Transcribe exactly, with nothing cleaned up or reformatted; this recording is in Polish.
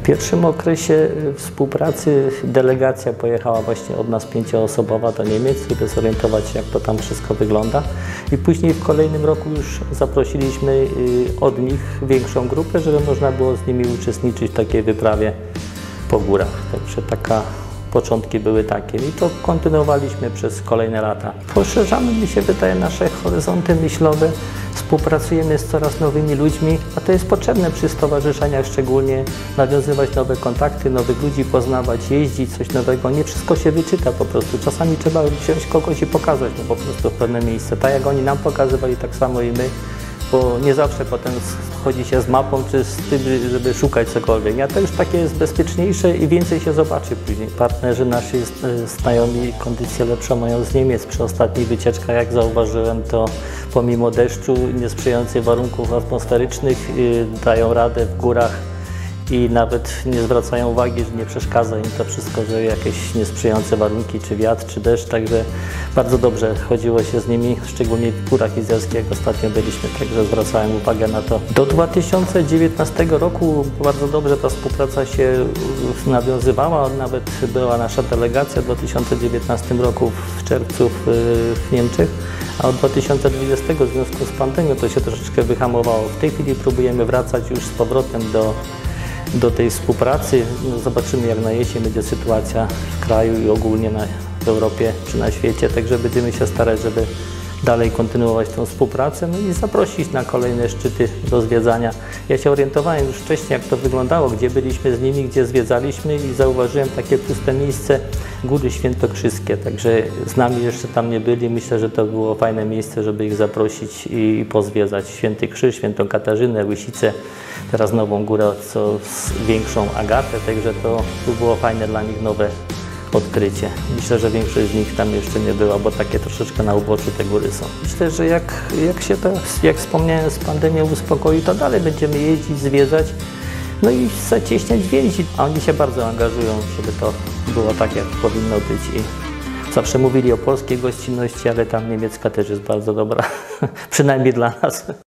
pierwszym okresie współpracy delegacja pojechała właśnie od nas pięcioosobowa do Niemiec, żeby zorientować się, jak to tam wszystko wygląda. I później w kolejnym roku już zaprosiliśmy od nich większą grupę, żeby można było z nimi uczestniczyć w takiej wyprawie po górach. Także taka początki były takie i to kontynuowaliśmy przez kolejne lata. Poszerzamy, mi się wydaje, nasze horyzonty myślowe, współpracujemy z coraz nowymi ludźmi, a to jest potrzebne przy stowarzyszeniach szczególnie, nawiązywać nowe kontakty, nowych ludzi poznawać, jeździć, coś nowego. Nie wszystko się wyczyta po prostu. Czasami trzeba wziąć kogoś i pokazać no, po prostu w pewne miejsce. Tak jak oni nam pokazywali, tak samo i my. Bo nie zawsze potem chodzi się z mapą czy z tym, żeby szukać cokolwiek. A to już takie jest bezpieczniejsze i więcej się zobaczy później. Partnerzy nasi znajomi kondycję lepszą mają z Niemiec. Przy ostatnich wycieczkach, jak zauważyłem, to pomimo deszczu, niesprzyjających warunków atmosferycznych dają radę w górach i nawet nie zwracają uwagi, że nie przeszkadza im to wszystko, że jakieś niesprzyjające warunki, czy wiatr, czy deszcz, także bardzo dobrze chodziło się z nimi, szczególnie w Górach Izerskich, jak ostatnio byliśmy, także zwracałem uwagę na to. Do dwa tysiące dziewiętnastego roku bardzo dobrze ta współpraca się nawiązywała, nawet była nasza delegacja w dwa tysiące dziewiętnastym roku w czerwcu w Niemczech, a od dwa tysiące dwudziestego w związku z pandemią to się troszeczkę wyhamowało. W tej chwili próbujemy wracać już z powrotem do do tej współpracy. No zobaczymy, jak na jesień będzie sytuacja w kraju i ogólnie na, w Europie czy na świecie, także będziemy się starać, żeby dalej kontynuować tę współpracę no i zaprosić na kolejne szczyty do zwiedzania. Ja się orientowałem już wcześniej, jak to wyglądało, gdzie byliśmy z nimi, gdzie zwiedzaliśmy i zauważyłem takie puste miejsce, Góry Świętokrzyskie, także z nami jeszcze tam nie byli. Myślę, że to było fajne miejsce, żeby ich zaprosić i pozwiedzać. Święty Krzyż, Świętą Katarzynę, Łysicę, teraz nową górę, co z większą Agatę, także to było fajne dla nich nowe odkrycie. Myślę, że większość z nich tam jeszcze nie była, bo takie troszeczkę na uboczu te góry są. Myślę, że jak, jak się to, jak wspomniałem, z pandemią uspokoi, to dalej będziemy jeździć, zwiedzać, no i zacieśniać więzi. A oni się bardzo angażują, żeby to było tak, jak powinno być. I zawsze mówili o polskiej gościnności, ale tam niemiecka też jest bardzo dobra, przynajmniej dla nas.